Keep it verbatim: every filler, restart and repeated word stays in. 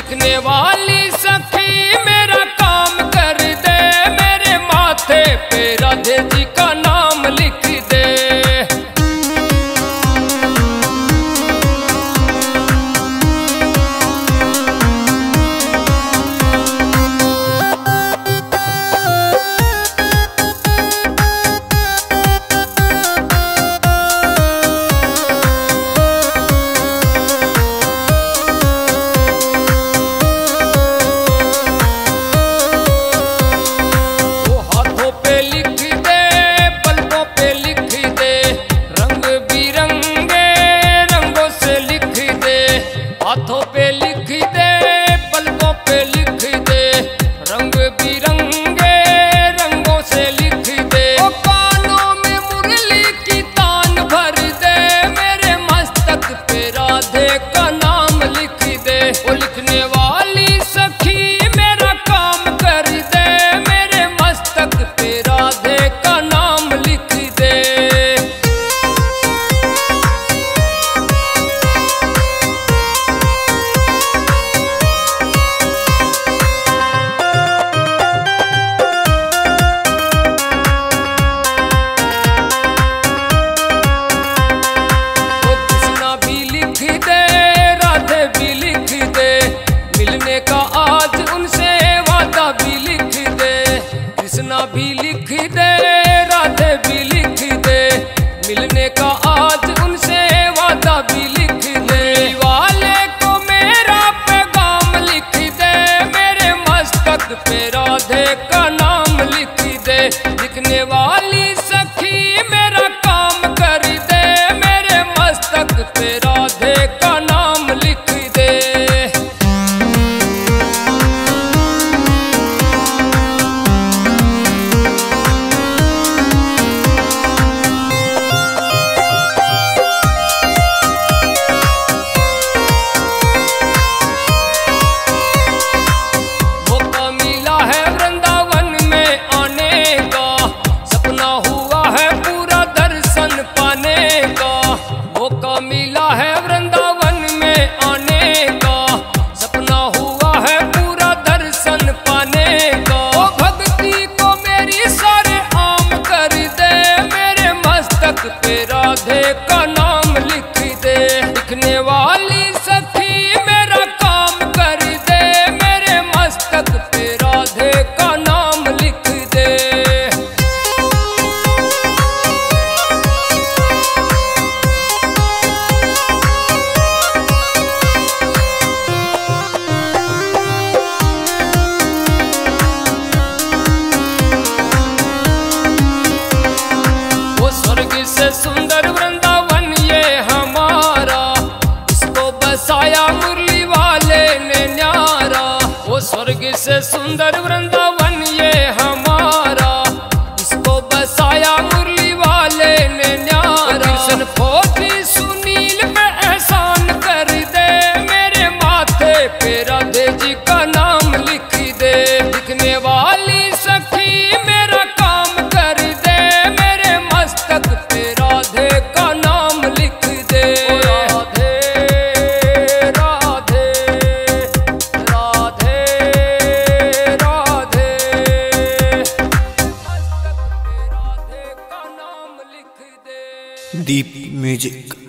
लिखने वाली सखी मेरा काम कर दे, मेरे माथे पे राधे जी का नाम लिख दे। हाथों पे लिख दे, पलकों पे लिख दे, रंग बिरंगे रंगों से लिख दे। ओ कानों में मुरली की तान भर दे, मेरे मस्तक पे राधे का नाम लिख दे। ओ लिखने वाली सखी मेरा काम कर दे, मेरे मस्तक पे राधे का नाम लिख दे। का आज उनसे वादा भी लिख दे, कृष्णा भी लिख दे, राधे भी लिख दे, मिलने का आज उनसे वादा भी लिख दे। वाले को मेरा पैगाम लिख दे, मेरे मस्तक पे राधे का नाम लिख दे। लिखने वाली सखी मेरा काम कर दे, मेरे मस्तक पे राधे का नाम लिख दे। मौका मिला है वृंदावन में आने का, सपना हुआ है पूरा दर्शन पाने का। ओ भक्ति को मेरी सारे आम कर दे, मेरे मस्तक पे राधे का नाम लिख दे। लिखने वाली सखी मेरा काम कर दे, मेरे मस्तक पे राधे का नाम लिख दे। से सुंदर वृंदावन ये हमारा, इसको बसाया मुरली वाले ने न्यारा। वो स्वर्ग से सुंदर वृंदावन ये हमारा, इसको बसाया मुरली वाले ने न्यारा। कृष्ण फौजी सुनील पे एहसान कर दे, मेरे माथे पे राधे जी का नाम लिख दे। लिखने वाली सखी मेरा काम कर दे, मेरे मस्तक पे राधे का नाम लिख दे। राधे राधे राधे राधे, मस्तक पे राधे का नाम लिख दे। दीप म्यूजिक।